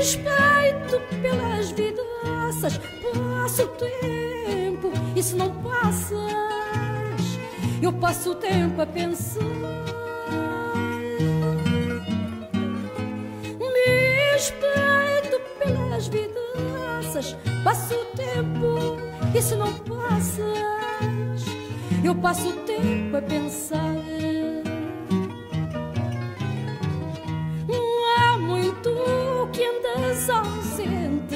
respeito pelas vidraças. Passa o tempo e se não passas, eu passo o tempo a pensar. Me respeito pelas vidraças. Passo o tempo e se não passas, eu passo o tempo a pensar. Há muito que andas ausente,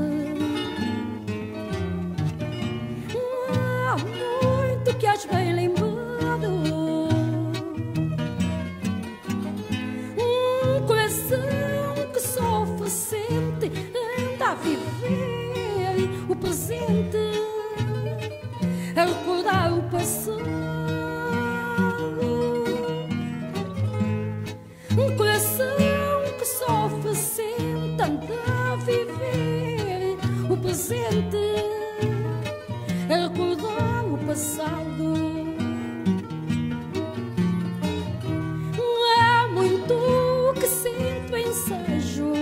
há muito que has bem lembrado. Um coração que sofre sente, anda a viver o presente, a recordar o passado. Um coração que sofre sente, anda a viver o presente, a recordar o passado. Há muito que sinto ensejo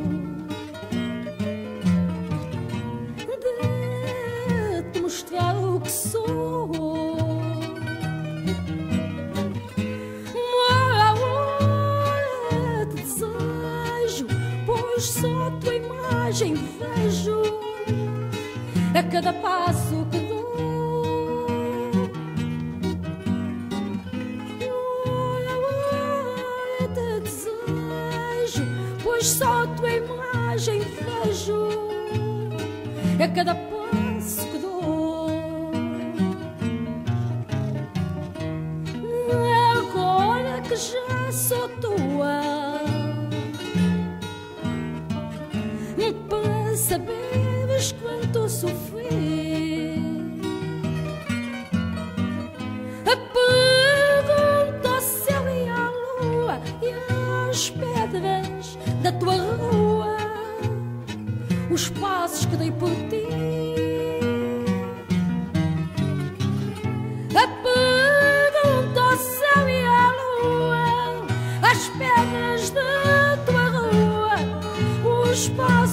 de te mostrar o que sou. Ora te desejo, pois só tua imagem vejo a cada passo que dou. Ora te desejo, pois só tua imagem vejo a cada passo que dou. Agora que já sou tua, para saberes quanto sofri, pergunto ao céu e à lua e às pedras da tua rua os passos que dei por ti. Pergunto ao céu e à lua, às pedras da tua rua os passos